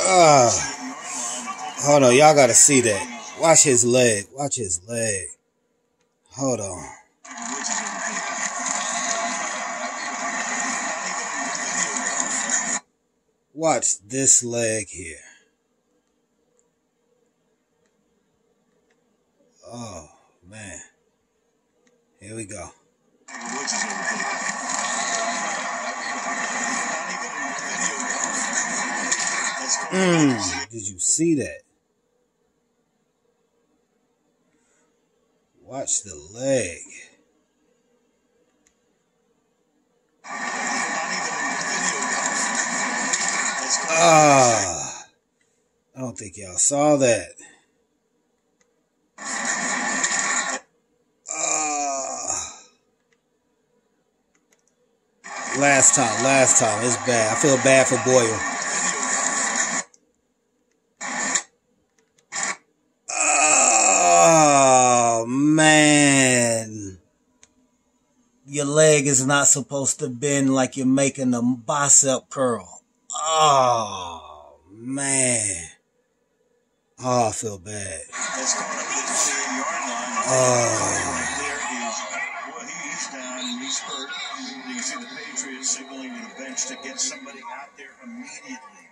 Hold on, y'all gotta see that. Watch his leg. Watch his leg. Hold on. Watch this leg here. Oh, man. Here we go. Did you see that? Watch the leg. I don't think y'all saw that. Last time. It's bad. I feel bad for Boyle. Oh, man. Your leg is not supposed to bend like you're making a bicep curl. Oh, man. Oh, I feel bad. He's down and he's hurt. You see the Patriots signaling to the bench to get somebody out there immediately.